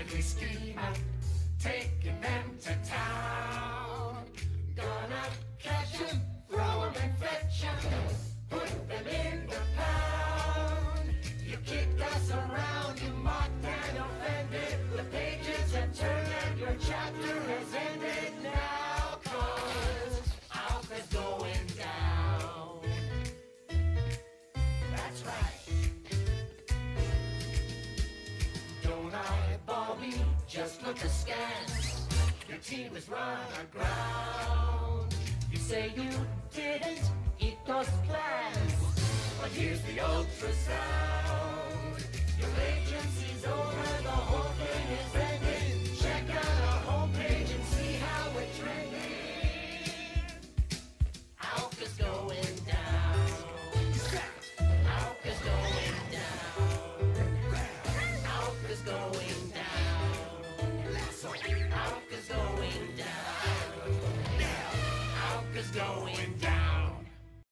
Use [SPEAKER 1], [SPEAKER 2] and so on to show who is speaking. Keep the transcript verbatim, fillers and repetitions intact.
[SPEAKER 1] ugly scheming, taking them to town. Gonna catch 'em, throw 'em and fetch 'em, put them in the pound. You kicked us around, you mocked and offended. The pages have turned and your chapter has ended now. 'Cause Alpha's going down. That's right. Don't eyeball me, just look askance. Your team is run aground. You say you didn't eat those plans, but here's the ultrasound. Your agency's over.